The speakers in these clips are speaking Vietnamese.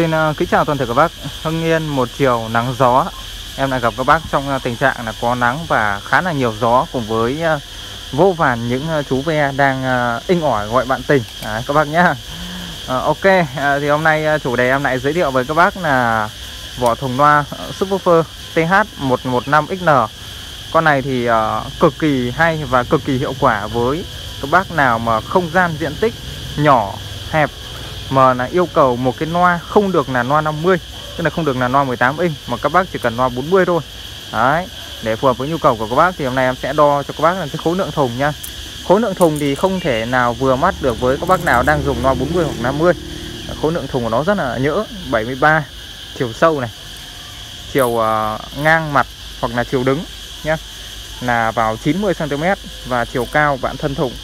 Xin kính chào toàn thể các bác. Hưng Yên một chiều nắng gió. Em lại gặp các bác trong tình trạng là có nắng và khá là nhiều gió, cùng với vô vàn những chú ve đang inh ỏi gọi bạn tình các bác nhé. Ok, thì hôm nay chủ đề em lại giới thiệu với các bác là vỏ thùng loa Subwoofer TH115XN. Con này thì cực kỳ hay và cực kỳ hiệu quả với các bác nào mà không gian diện tích nhỏ hẹp, mà là yêu cầu một cái loa không được là loa 50, tức là không được là loa 18 inch, mà các bác chỉ cần loa 40 thôi. Đấy, để phù hợp với nhu cầu của các bác thì hôm nay em sẽ đo cho các bác là cái khối lượng thùng nha. Khối lượng thùng thì không thể nào vừa mắt được với các bác nào đang dùng loa 40 hoặc 50. Khối lượng thùng của nó rất là nhỡ, 73 chiều sâu này, chiều ngang mặt hoặc là chiều đứng nhé, là vào 90 cm, và chiều cao bản thân thùng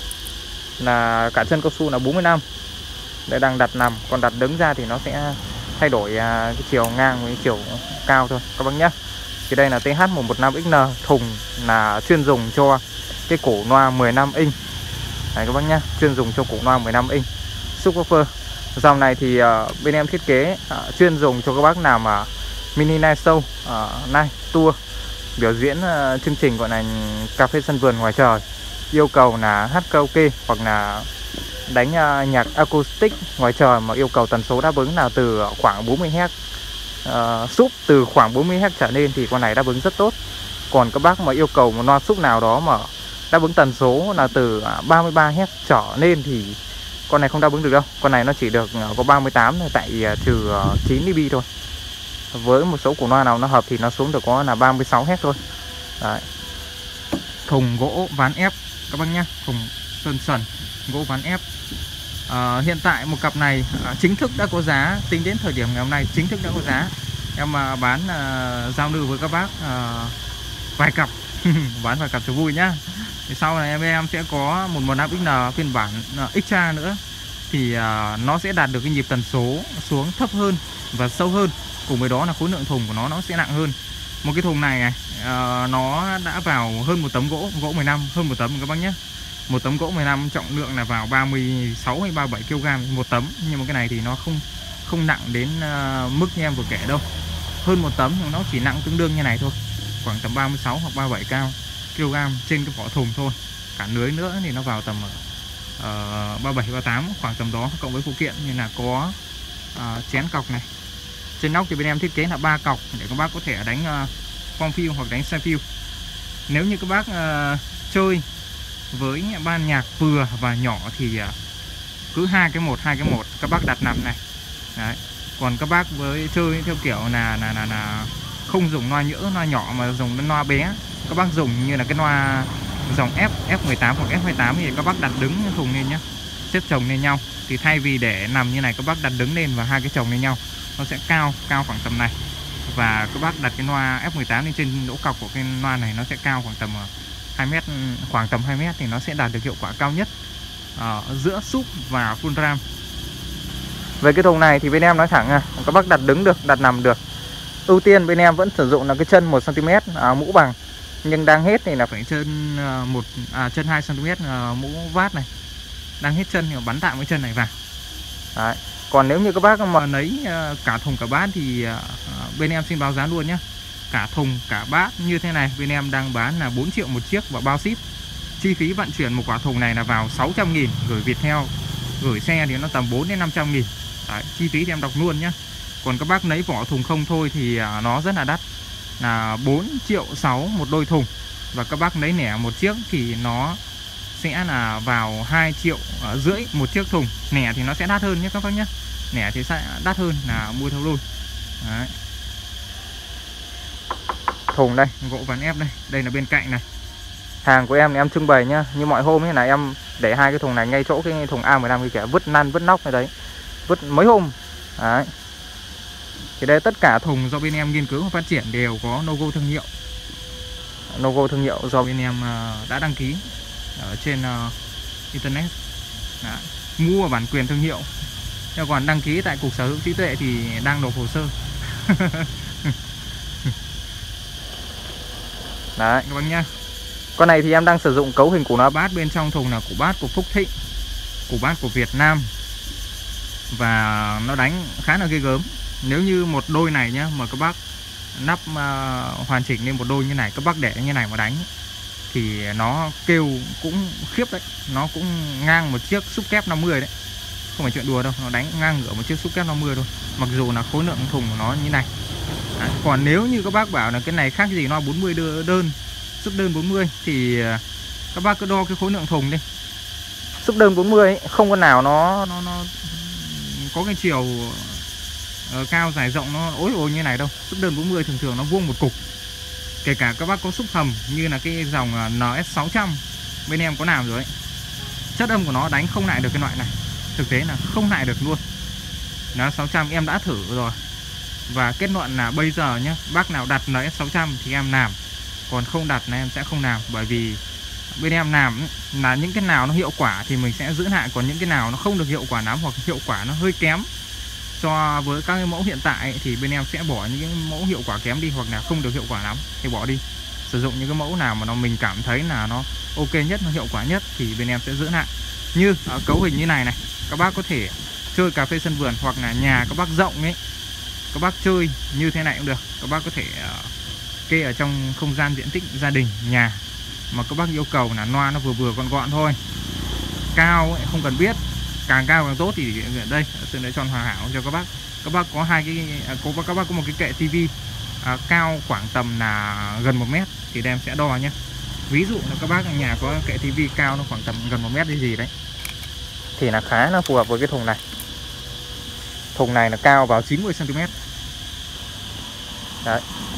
là cả chân cao su là 45. Đây đang đặt nằm, còn đặt đứng ra thì nó sẽ thay đổi cái chiều ngang với chiều cao thôi các bác nhé. Thì đây là TH115XN, thùng là chuyên dùng cho cái cổ loa 15 inch. Đấy các bác nhé, chuyên dùng cho cổ loa 15 inch Subwoofer. Dòng này thì bên em thiết kế chuyên dùng cho các bác nào mà mini night show, night tour, biểu diễn chương trình gọi là cà phê sân vườn ngoài trời, yêu cầu là hát karaoke hoặc là đánh nhạc acoustic ngoài trời, mà yêu cầu tần số đáp ứng là từ khoảng 40Hz, súp từ khoảng 40Hz trở lên thì con này đáp ứng rất tốt. Còn các bác mà yêu cầu một loa súp nào đó mà đáp ứng tần số là từ 33Hz trở lên thì con này không đáp ứng được đâu. Con này nó chỉ được có 38 thôi, tại trừ 9 dB thôi. Với một số cổ loa nào nó hợp thì nó xuống được có là 36Hz thôi. Đấy. Thùng gỗ ván ép các bác nhé, thùng sơn sần gỗ ván ép. Hiện tại một cặp này chính thức đã có giá, tính đến thời điểm ngày hôm nay chính thức đã có giá. Em bán giao lưu với các bác vài cặp bán vài cặp cho vui nhá. Thì sau này em sẽ có một 115XN phiên bản extra nữa, thì nó sẽ đạt được cái nhịp tần số xuống thấp hơn và sâu hơn, cùng với đó là khối lượng thùng của nó sẽ nặng hơn. Một cái thùng này nó đã vào hơn một tấm gỗ 15, hơn một tấm các bác nhé. Một tấm gỗ 15 trọng lượng là vào 36 hay 37 kg một tấm, nhưng mà cái này thì nó không nặng đến mức như em vừa kể đâu. Hơn một tấm nhưng nó chỉ nặng tương đương như này thôi, khoảng tầm 36 hoặc 37 kg trên cái vỏ thùng thôi. Cả lưới nữa thì nó vào tầm 37 38, khoảng tầm đó, cộng với phụ kiện như là có chén cọc này. Trên nóc thì bên em thiết kế là 3 cọc để các bác có thể đánh phong phiêu hoặc đánh sai phiêu. Nếu như các bác chơi với ban nhạc vừa và nhỏ thì cứ hai cái một các bác đặt nằm này. Đấy. Còn các bác với chơi theo kiểu là không dùng loa nhỡ, loa nhỏ mà dùng loa bé, các bác dùng như là cái loa dòng F18 hoặc F28 thì các bác đặt đứng thùng lên nhá, xếp chồng lên nhau. Thì thay vì để nằm như này, các bác đặt đứng lên và hai cái chồng lên nhau, nó sẽ cao khoảng tầm này. Và các bác đặt cái loa F18 lên trên lỗ cọc của cái loa này, nó sẽ cao khoảng tầm 2m, khoảng tầm 2m thì nó sẽ đạt được hiệu quả cao nhất giữa súp và full ram. Về cái thùng này thì bên em nói thẳng các bác đặt đứng được, đặt nằm được. Ưu tiên bên em vẫn sử dụng là cái chân 1cm mũ bằng, nhưng đang hết thì là phải chân chân 2cm mũ vát này. Đang hết chân thì bắn tạm cái chân này vào. Đấy. Còn nếu như các bác mà lấy cả thùng cả bát thì bên em xin báo giá luôn nhé. Cả thùng cả bát như thế này bên em đang bán là 4 triệu một chiếc và bao ship. Chi phí vận chuyển một quả thùng này là vào 600.000, gửi Viettel, gửi xe thì nó tầm 4 đến 500.000. Đấy, chi phí thì em đọc luôn nhé. Còn các bác lấy vỏ thùng không thôi thì nó rất là đắt, là 4,6 triệu một đôi thùng. Và các bác lấy nẻ một chiếc thì nó sẽ là vào 2,5 triệu một chiếc thùng. Nẻ thì nó sẽ đắt hơn nhé các bác nhé. Nẻ thì sẽ đắt hơn là mua theo đôi. Đấy. Thùng đây, gỗ ván ép đây, đây là bên cạnh này. Hàng của em thì em trưng bày nhá, như mọi hôm ấy là em để hai cái thùng này ngay chỗ cái thùng A15 kia kìa, vứt năn vứt nóc này đấy, vứt mấy hôm. Đấy. Thì đây tất cả thùng do bên em nghiên cứu và phát triển đều có logo thương hiệu. Logo thương hiệu do bên em đã đăng ký ở trên internet. Đấy. Mua bản quyền thương hiệu. Nhưng còn đăng ký tại Cục Sở hữu trí tuệ thì đang nộp hồ sơ. Đấy các bác nhá. Con này thì em đang sử dụng cấu hình của nó. Bát bên trong thùng là củ bát của Phúc Thịnh, củ bát của Việt Nam. và nó đánh khá là ghê gớm. Nếu như một đôi này nhá mà các bác nắp hoàn chỉnh lên một đôi như này, các bác để như này mà đánh thì nó kêu cũng khiếp đấy. Nó cũng ngang một chiếc xúc kép 50 đấy, không phải chuyện đùa đâu. Nó đánh ngang ngửa một chiếc xúc kép 50 thôi, mặc dù là khối lượng thùng của nó như này. Đấy. Còn nếu như các bác bảo là cái này khác gì nó 40 đơn, sức đơn 40 thì các bác cứ đo cái khối lượng thùng đi. Sức đơn 40 ấy, không có nào nó có cái chiều cao dài rộng nó ối ôi như này đâu. Sức đơn 40 thường thường nó vuông một cục. Kể cả các bác có xúc hầm như là cái dòng NS600 bên em có làm rồi ấy, chất âm của nó đánh không lại được cái loại này. Thực tế là không lại được luôn. NS600 em đã thử rồi. Và kết luận là bây giờ nhé, bác nào đặt NS600 thì em làm, còn không đặt là em sẽ không làm. Bởi vì bên em làm là những cái nào nó hiệu quả thì mình sẽ giữ lại, còn những cái nào nó không được hiệu quả lắm hoặc hiệu quả nó hơi kém so với các cái mẫu hiện tại thì bên em sẽ bỏ những cái mẫu hiệu quả kém đi, hoặc là không được hiệu quả lắm thì bỏ đi. Sử dụng những cái mẫu nào mà mình cảm thấy là nó ok nhất, nó hiệu quả nhất thì bên em sẽ giữ lại. Như cấu hình như này này, các bác có thể chơi cà phê sân vườn hoặc là nhà các bác rộng ấy, các bác chơi như thế này cũng được. Các bác có thể kê ở trong không gian diện tích gia đình, nhà mà các bác yêu cầu là loa nó vừa vừa gọn gọn thôi. Cao ấy, không cần biết, càng cao càng tốt. Thì ở đây Sơn đã chọn hoàn hảo cho các bác. Các bác có hai cái các bác có một cái kệ tivi cao khoảng tầm là gần 1 mét thì em sẽ đo nhé. Ví dụ là các bác ở nhà có kệ tivi cao nó khoảng tầm gần 1 mét hay gì đấy thì là khá là phù hợp với cái thùng này. Thùng này là cao vào 90 cm. Đấy.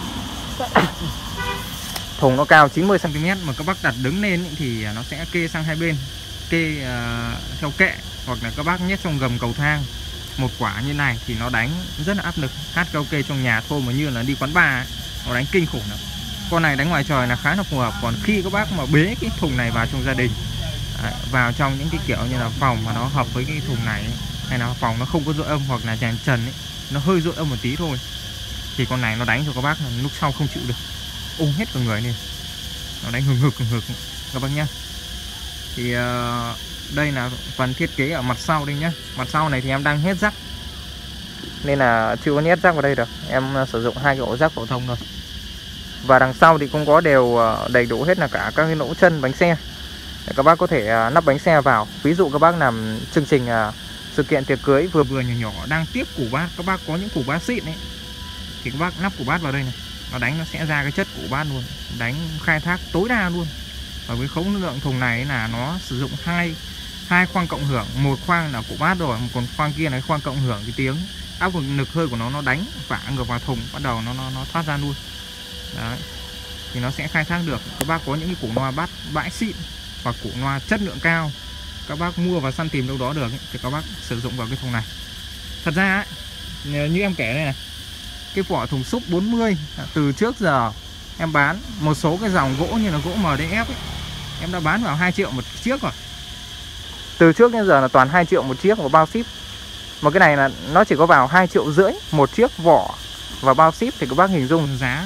Thùng nó cao 90 cm mà các bác đặt đứng lên thì nó sẽ kê sang hai bên, kê theo kệ, hoặc là các bác nhét trong gầm cầu thang một quả như này thì nó đánh rất là áp lực. Hát karaoke trong nhà thôi mà như là đi quán bar ấy, nó đánh kinh khủng lắm. Con này đánh ngoài trời là khá là phù hợp. Còn khi các bác mà bế cái thùng này vào trong gia đình, vào trong những cái kiểu như là phòng mà nó hợp với cái thùng này ấy, hay là phòng nó không có dội âm hoặc là tràn trần ấy, nó hơi dội âm một tí thôi, thì con này nó đánh cho các bác lúc sau không chịu được, ung hết cả người lên, nó đánh hừng hực các bác nhá. Thì đây là phần thiết kế ở mặt sau đây nhá. Mặt sau này thì em đang hết rắc nên là chưa có nhét rắc vào đây được. Em sử dụng hai cái ổ rắc phổ thông thôi. Và đằng sau thì cũng có đều đầy đủ hết là cả các cái lỗ chân bánh xe để các bác có thể nắp bánh xe vào. Ví dụ các bác làm chương trình sự kiện tiệc cưới vừa vừa nhỏ nhỏ đang tiếp củ bát, các bác có những củ bát xịn ấy thì các bác nắp củ bát vào đây này, nó đánh nó sẽ ra cái chất củ bát luôn, đánh khai thác tối đa luôn. Và với khối lượng thùng này là nó sử dụng hai khoang cộng hưởng, một khoang là củ bát rồi, còn khoang kia là khoang cộng hưởng cái tiếng áp lực hơi của nó đánh vả ngược vào thùng, bắt đầu nó thoát ra luôn. Đấy. Thì nó sẽ khai thác được. Các bác có những cái củ loa bát bãi xịn hoặc củ loa chất lượng cao, các bác mua và săn tìm đâu đó được ấy, thì các bác sử dụng vào cái thùng này. Thật ra ấy, như em kể đây này, cái vỏ thùng xúc 40 từ trước giờ em bán một số cái dòng gỗ như là gỗ MDF ấy, em đã bán vào 2 triệu một chiếc rồi. Từ trước đến giờ là toàn 2 triệu một chiếc và bao ship. Mà cái này là nó chỉ có vào 2,5 triệu một chiếc vỏ và bao ship, thì các bác hình dung giá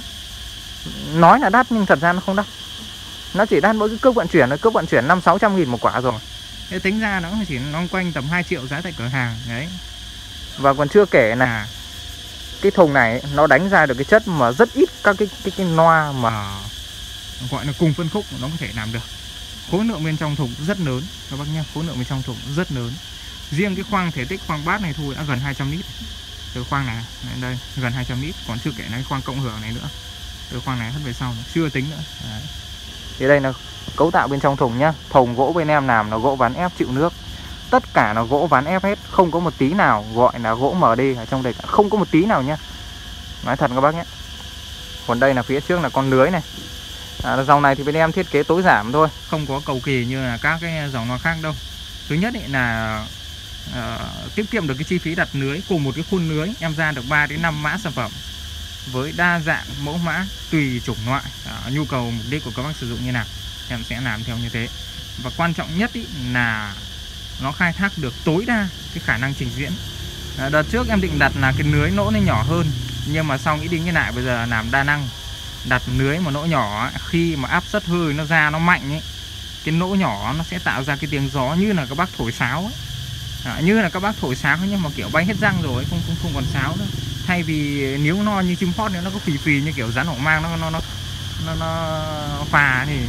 nói là đắt nhưng thật ra nó không đắt. Nó chỉ đắt mỗi cái cước vận chuyển, nó cước vận chuyển 500-600 nghìn một quả rồi. Thế tính ra nó chỉ loanh quanh tầm 2 triệu giá tại cửa hàng đấy. Và còn chưa kể là cái thùng này nó đánh ra được cái chất mà rất ít các cái loa mà gọi là cùng phân khúc nó có thể làm được. Khối lượng bên trong thùng rất lớn các bác nhé, khối lượng bên trong thùng rất lớn. Riêng cái khoang thể tích khoang bát này thôi đã gần 200 lít. Từ khoang này đến đây gần 200 lít, còn chưa kể là cái khoang cộng hưởng này nữa. Từ khoang này hất về sau chưa tính nữa. Đấy. Thì đây là cấu tạo bên trong thùng nhá. Thùng gỗ bên em làm là gỗ ván ép chịu nước. Tất cả là gỗ ván ép hết, không có một tí nào gọi là gỗ MD ở trong đây cả, không có một tí nào nhá. Nói thật các bác nhé. Còn đây là phía trước là con lưới này. Dòng này thì bên em thiết kế tối giản thôi, không có cầu kỳ như là các cái dòng loa khác đâu. Thứ nhất ấy là tiết kiệm được cái chi phí đặt lưới. Cùng một cái khuôn lưới em ra được 3 đến 5 mã sản phẩm với đa dạng mẫu mã tùy chủng loại, nhu cầu mục đích của các bác sử dụng như nào em sẽ làm theo như thế. Và quan trọng nhất ý là nó khai thác được tối đa cái khả năng trình diễn. Đợt trước em định đặt là cái lưới nỗ nó nhỏ hơn, nhưng mà sau nghĩ đi nghĩ lại bây giờ làm đa năng. Đặt lưới mà nỗ nhỏ khi mà áp suất hơi nó ra nó mạnh ấy, cái nỗ nhỏ nó sẽ tạo ra cái tiếng gió như là các bác thổi sáo ấy. Như là các bác thổi sáo nhưng mà kiểu bay hết răng rồi, không còn sáo nữa. Thay vì nếu no như chim hót nữa, nó có phì phì như kiểu rắn hổ mang, nó phà thì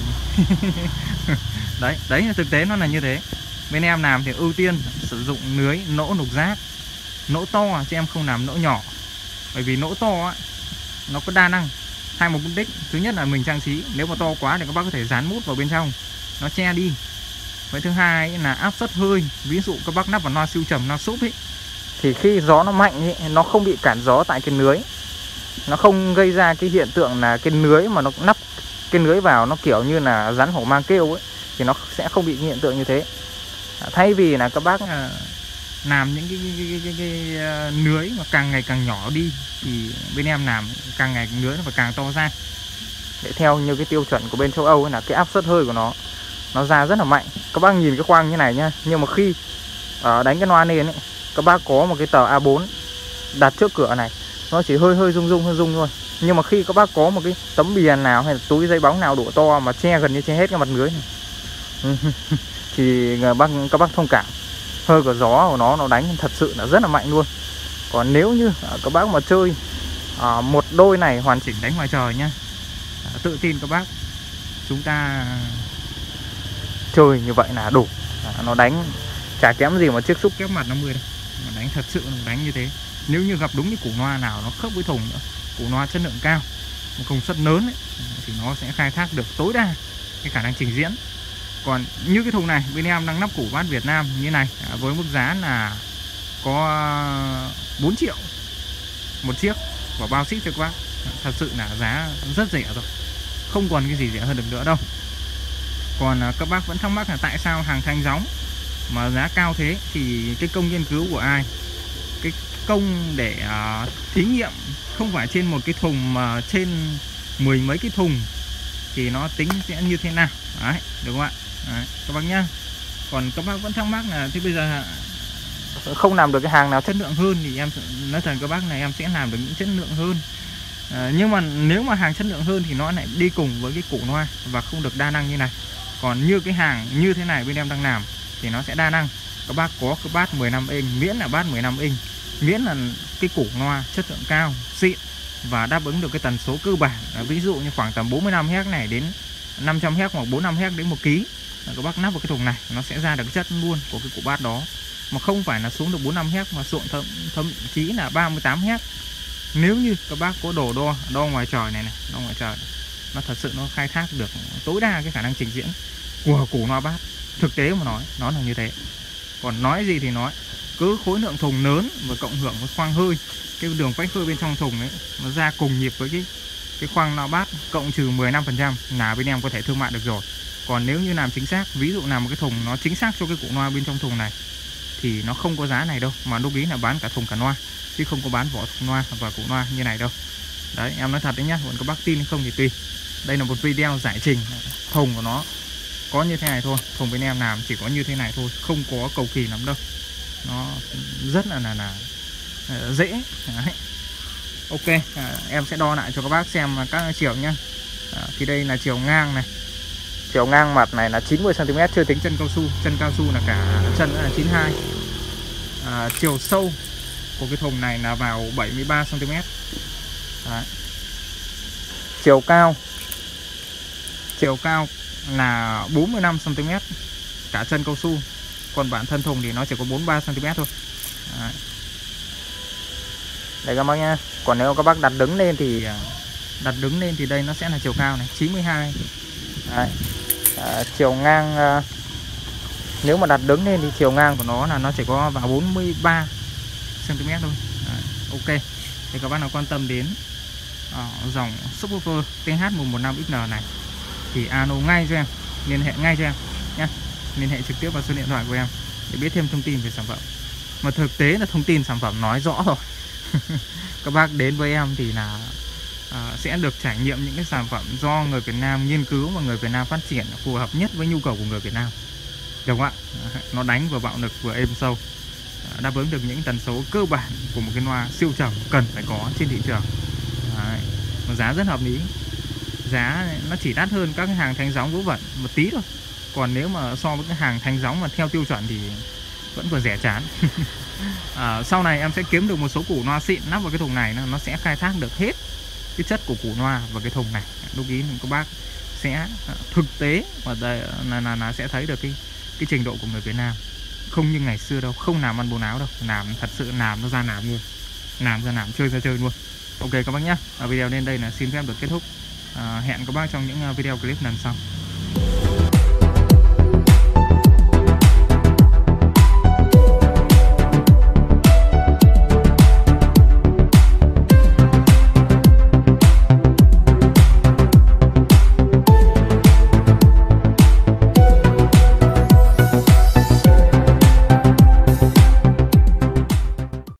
đấy thực tế nó là như thế. Bên em làm thì ưu tiên sử dụng lưới nỗ nục rác, nỗ to chứ em không làm nỗ nhỏ, bởi vì nỗ to ấy, nó có đa năng, hai mục đích. Thứ nhất là mình trang trí, nếu mà to quá thì các bác có thể dán mút vào bên trong, nó che đi. Vậy thứ hai là áp suất hơi, ví dụ các bác nắp vào loa siêu trầm, loa súp ấy, thì khi gió nó mạnh ấy, nó không bị cản gió tại cái lưới, nó không gây ra cái hiện tượng là cái lưới mà nó nắp cái lưới vào nó kiểu như là rắn hổ mang kêu ấy, thì nó sẽ không bị hiện tượng như thế. Thay vì là các bác làm những cái lưới mà càng ngày càng nhỏ đi, thì bên em làm càng ngày lưới nó phải càng to ra, để theo như cái tiêu chuẩn của bên châu Âu ấy, là cái áp suất hơi của nó ra rất là mạnh. Các bác nhìn cái khoang như này nhá, nhưng mà khi đánh cái loa lên ấy, các bác có một cái tờ A4 đặt trước cửa này, nó chỉ hơi rung thôi. Nhưng mà khi các bác có một cái tấm bìa nào hay là túi giấy bóng nào độ to mà che gần như che hết cái mặt lưới này thì các bác thông cảm, hơi của gió của nó đánh thật sự là rất là mạnh luôn. Còn nếu như các bác mà chơi một đôi này hoàn chỉnh đánh ngoài trời nhá, tự tin các bác, chúng ta chơi như vậy là đủ. Nó đánh chả kém gì mà chiếc xúc kép mặt 50 đâu, mà đánh thật sự nó đánh như thế. Nếu như gặp đúng cái củ loa nào nó khớp với thùng nữa, củ loa chất lượng cao, một công suất lớn ấy, thì nó sẽ khai thác được tối đa cái khả năng trình diễn. Còn như cái thùng này bên em đang nắp củ bass Việt Nam như này, với mức giá là có 4 triệu một chiếc và bao ship cho các bác. Thật sự là giá rất rẻ rồi, không còn cái gì rẻ hơn được nữa đâu. Còn các bác vẫn thắc mắc là tại sao hàng thanh gióng mà giá cao thế, thì cái công nghiên cứu của ai, cái công để thí nghiệm không phải trên một cái thùng mà trên 10 mấy cái thùng, thì nó tính sẽ như thế nào đấy, được không ạ? Đấy, các bác nhá. Còn các bác vẫn thắc mắc là thế bây giờ không làm được cái hàng nào chất lượng hơn, thì em nói thật các bác này, em sẽ làm được những chất lượng hơn. Nhưng mà nếu mà hàng chất lượng hơn thì nó lại đi cùng với cái củ loa và không được đa năng như này. Còn như cái hàng như thế này bên em đang làm thì nó sẽ đa năng. Các bác có cái bass 15 inch, miễn là bass 15 inch, miễn là cái củ loa chất lượng cao, xịn và đáp ứng được cái tần số cơ bản. Ví dụ như khoảng tầm 45 Hz này đến 500 Hz hoặc 45 Hz đến 1 kg. Các bác nắp vào cái thùng này nó sẽ ra được chất luôn của cái củ bass đó, mà không phải là xuống được 45 Hz mà xuống thậm chí là 38 Hz. Nếu như các bác có đồ đo ngoài trời này, đo ngoài trời, nó thật sự nó khai thác được tối đa cái khả năng trình diễn của củ loa bass. Thực tế mà nói nó là như thế. Còn nói gì thì nói, cứ khối lượng thùng lớn và cộng hưởng với khoang hơi, cái đường phách hơi bên trong thùng ấy nó ra cùng nhịp với cái khoang loa bass cộng trừ 15% là bên em có thể thương mại được rồi. Còn nếu như làm chính xác, ví dụ làm một cái thùng nó chính xác cho cái củ loa bên trong thùng này, thì nó không có giá này đâu, mà lúc ý là bán cả thùng cả loa, chứ không có bán vỏ thùng loa và củ loa như này đâu. Đấy, em nói thật đấy nhá, còn các bác tin hay không thì tùy. Đây là một video giải trình thùng của nó có như thế này thôi, thùng bên em làm chỉ có như thế này thôi, không có cầu kỳ lắm đâu, nó rất là dễ. Đấy. Ok, em sẽ đo lại cho các bác xem các chiều nhá. Thì đây là chiều ngang này, chiều ngang mặt này là 90 cm chưa tính chân cao su là cả chân là 92. Chiều sâu của cái thùng này là vào 73 cm. Đấy. Chiều cao là 45 cm cả chân cao su, còn bản thân thùng thì nó chỉ có 43 cm thôi. Đấy. Đây các bác nhá. Còn nếu các bác đặt đứng lên thì đây nó sẽ là chiều cao này 92. Đấy. Chiều ngang, nếu mà đặt đứng lên thì chiều ngang của nó là nó chỉ có vào 43 cm thôi. Đấy. Ok, thì các bác nào quan tâm đến dòng subwoofer TH115XN này thì alo ngay cho em, liên hệ ngay cho em nhé, liên hệ trực tiếp vào số điện thoại của em để biết thêm thông tin về sản phẩm. Mà thực tế là thông tin sản phẩm nói rõ rồi. Các bác đến với em thì là sẽ được trải nghiệm những cái sản phẩm do người Việt Nam nghiên cứu và người Việt Nam phát triển phù hợp nhất với nhu cầu của người Việt Nam, được không ạ? Nó đánh vừa bạo lực vừa êm sâu, đáp ứng được những tần số cơ bản của một cái loa siêu trầm cần phải có trên thị trường. Đấy. Mà giá rất hợp lý, giá nó chỉ đắt hơn các cái hàng thanh gióng vớ vẩn một tí thôi. Còn nếu mà so với cái hàng thanh gióng mà theo tiêu chuẩn thì vẫn còn rẻ chán. Sau này em sẽ kiếm được một số củ noa xịn nắp vào cái thùng này, nó sẽ khai thác được hết cái chất của củ noa vào cái thùng này. Lúc ý các bác sẽ thực tế và đây là sẽ thấy được cái trình độ của người Việt Nam, không như ngày xưa đâu, không làm ăn buôn áo đâu, làm thật sự làm nó ra làm luôn, làm ra làm, chơi ra chơi luôn. Ok các bác nhé, video đến đây là xin phép được kết thúc. Hẹn các bác trong những video clip lần sau.